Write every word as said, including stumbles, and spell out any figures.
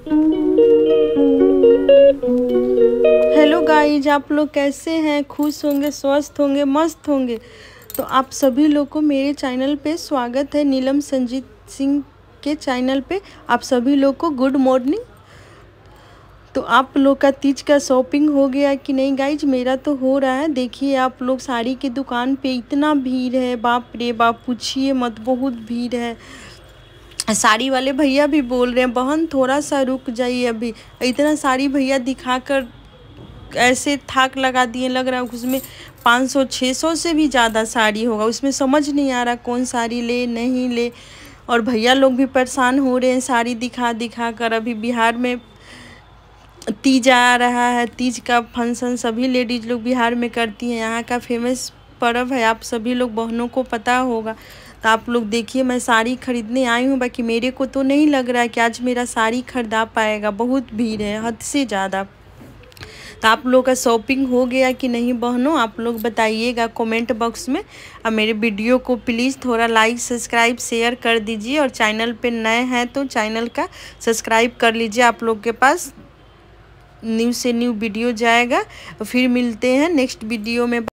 Hello guys, आप लोग कैसे हैं? खुश होंगे, स्वस्थ होंगे, मस्त होंगे। तो आप सभी लोग को मेरे चैनल पे स्वागत है, नीलम संजीत सिंह के चैनल पे। आप सभी लोग को गुड मॉर्निंग। तो आप लोग का तीज का शॉपिंग हो गया कि नहीं गाइज? मेरा तो हो रहा है। देखिए आप लोग, साड़ी की दुकान पे इतना भीड़ है, बाप रे बाप, पूछिए मत, बहुत भीड़ है। साड़ी वाले भैया भी बोल रहे हैं, बहन थोड़ा सा रुक जाइए, अभी इतना साड़ी भैया दिखाकर ऐसे थाक लगा दिए, लग रहा है उसमें पाँच सौ छः सौ से भी ज़्यादा साड़ी होगा। उसमें समझ नहीं आ रहा कौन साड़ी ले नहीं ले। और भैया लोग भी परेशान हो रहे हैं साड़ी दिखा दिखा कर। अभी बिहार में तीज आ रहा है, तीज का फंक्शन सभी लेडीज लोग बिहार में करती हैं। यहाँ का फेमस पर्व है, आप सभी लोग बहनों को पता होगा। तो आप लोग देखिए, मैं साड़ी खरीदने आई हूँ, बाकी मेरे को तो नहीं लग रहा है कि आज मेरा साड़ी खरीदा पाएगा। बहुत भीड़ है, हद से ज़्यादा। तो आप लोग का शॉपिंग हो गया कि नहीं बहनों? आप लोग बताइएगा कमेंट बॉक्स में। और मेरे वीडियो को प्लीज़ थोड़ा लाइक सब्सक्राइब शेयर कर दीजिए। और चैनल पे नए हैं तो चैनल का सब्सक्राइब कर लीजिए। आप लोग के पास न्यू से न्यू वीडियो जाएगा। फिर मिलते हैं नेक्स्ट वीडियो में।